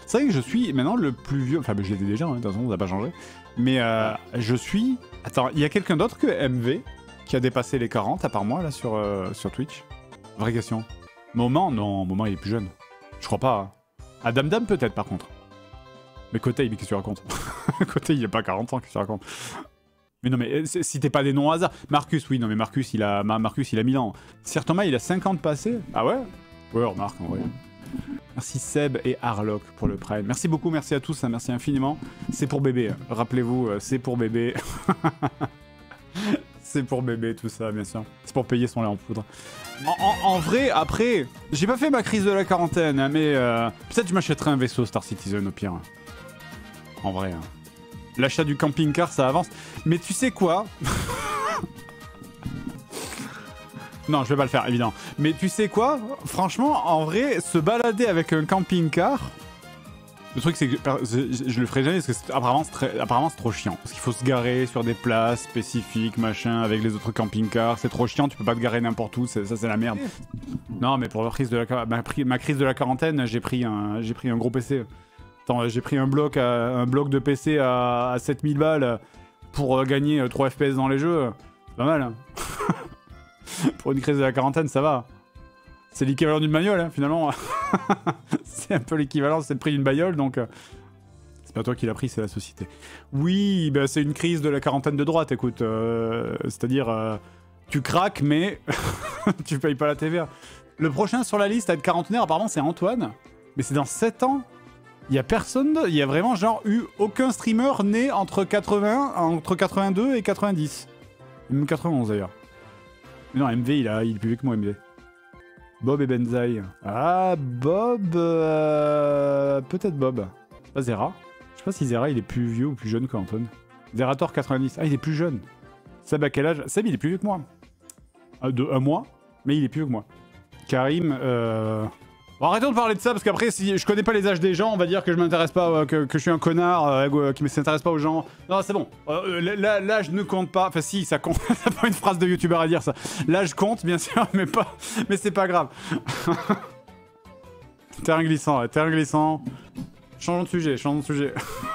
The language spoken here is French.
C'est vrai que je suis maintenant le plus vieux. Enfin, je l'étais déjà, hein, de toute façon, ça n'a pas changé. Mais je suis. Attends, il y a quelqu'un d'autre que MV qui a dépassé les 40 à part moi là sur Twitch? Vraie question. Moment, non, Moment il est plus jeune. Je crois pas. Hein. Ah, Dam Dam peut-être par contre. Mais Kotei, mais qu'est-ce que tu racontes? Kotei, il a pas 40 ans, qu'est-ce que tu racontes? Mais non, mais citez pas des noms au hasard. Marcus, oui, non, mais Marcus, il a 1000 ans. Sir Thomas, il a 50 passés. Ah ouais? Ouais, remarque, en vrai. Merci Seb et Harlock pour le Prime. Merci beaucoup, merci à tous, hein, merci infiniment. C'est pour bébé, rappelez-vous, c'est pour bébé. C'est pour bébé, tout ça, bien sûr. C'est pour payer son lait en poudre. En vrai, après, j'ai pas fait ma crise de la quarantaine, hein, mais peut-être je m'achèterai un vaisseau Star Citizen au pire. En vrai. Hein. L'achat du camping-car, ça avance. Mais tu sais quoi? Non, je vais pas le faire, évidemment. Mais tu sais quoi? Franchement, en vrai, se balader avec un camping-car... Le truc, c'est que je le ferai jamais parce que apparemment c'est trop chiant. Parce qu'il faut se garer sur des places spécifiques, machin, avec les autres camping-cars. C'est trop chiant, tu peux pas te garer n'importe où, ça c'est la merde. Non, mais pour la crise de ma crise de la quarantaine, j'ai pris un gros PC. Attends, j'ai pris un bloc de PC à 7000 balles pour gagner 3 FPS dans les jeux. C'est pas mal, hein. Pour une crise de la quarantaine, ça va. C'est l'équivalent d'une bagnole, hein, finalement. C'est un peu l'équivalent, c'est le prix d'une bagnole, donc... C'est pas toi qui l'as pris, c'est la société. Oui, bah, c'est une crise de la quarantaine de droite, écoute. C'est-à-dire, tu craques, mais tu payes pas la TVA. Le prochain sur la liste à être quarantenaire, apparemment, c'est Antoine. Mais c'est dans 7 ans. Il y a personne... Il y a vraiment, genre, eu aucun streamer né entre 82 et 90. Même 91, d'ailleurs. Mais non, MV, il est plus vieux que moi, MV. Bob et Benzaï. Ah, Bob... Peut-être Bob. Pas Zera. Je sais pas si Zera, il est plus vieux ou plus jeune qu'Anton. Zerator 90. Ah, il est plus jeune. Seb, à quel âge? Seb, il est plus vieux que moi. De un mois, mais il est plus vieux que moi. Karim... Bon, arrêtons de parler de ça, parce qu'après, si je connais pas les âges des gens, on va dire que je m'intéresse pas, que je suis un connard, qui ne s'intéresse pas aux gens. Non, c'est bon. L'âge ne compte pas. Enfin, si, ça compte. C'est pas une phrase de youtubeur à dire, ça. L'âge compte, bien sûr, mais c'est pas grave. Terrain glissant, ouais, terrain glissant. Changeons de sujet, changeons de sujet.